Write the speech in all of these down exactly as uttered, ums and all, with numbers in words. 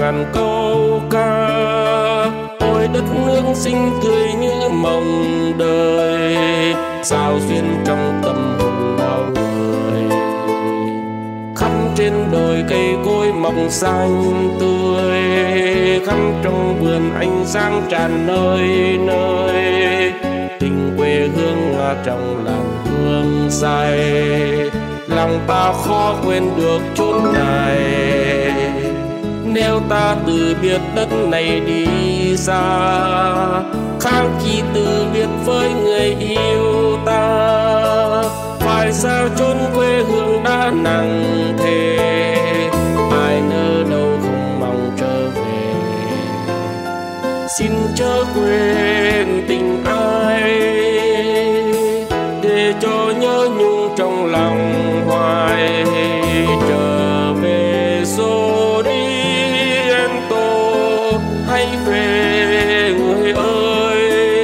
ngàn câu ca. Ôi đất nước xinh tươi như mộng đời, sao xuyên trong tâm hồn bao người. Khắp trên đồi cây cối mọc xanh tươi, khắp trong vườn ánh sáng tràn nơi nơi. Tình quê hương trong làng hương say, lòng ta khó quên được chốn này. Nếu ta từ biệt đất này đi xa, khác chi từ biệt với người yêu ta. Phải sao chốn quê hương đã nặng thề, ai nỡ đâu không mong trở về. Xin chớ quên tình ai, để cho nhớ nhung trong lòng hoài. Trở về Sorrento, hãy về người ơi.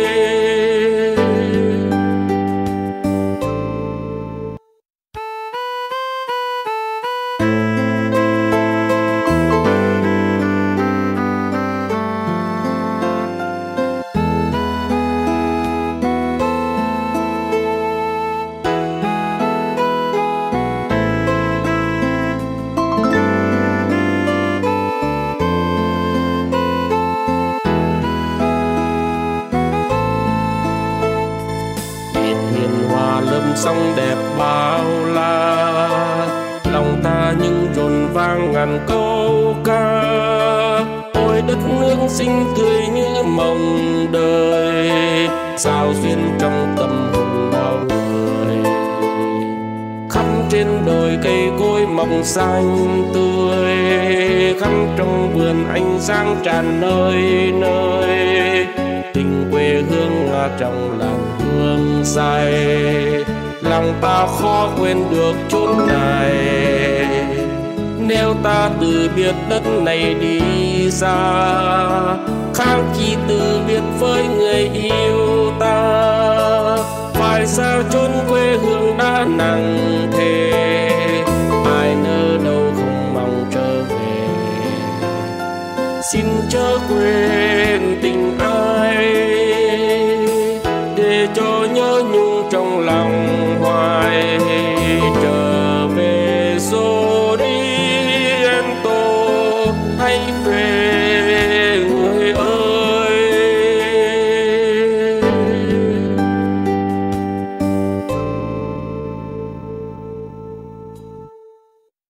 Sông đẹp bao la, lòng ta những rộn vang ngàn câu ca. Ôi đất nước xinh tươi như mộng đời, sao xuyên trong tâm hồn bao người. Khắp trên đồi cây cối mọc xanh tươi, khắp trong vườn ánh sáng tràn nơi nơi. Tình quê hương trong làng hương say, lòng ta khó quên được chốn này. Nếu ta từ biệt đất này đi xa, khác chi từ biệt với người yêu ta. Phải sao chốn quê hương đã nặng thề, ai nỡ đâu không mong trở về. Xin chớ quên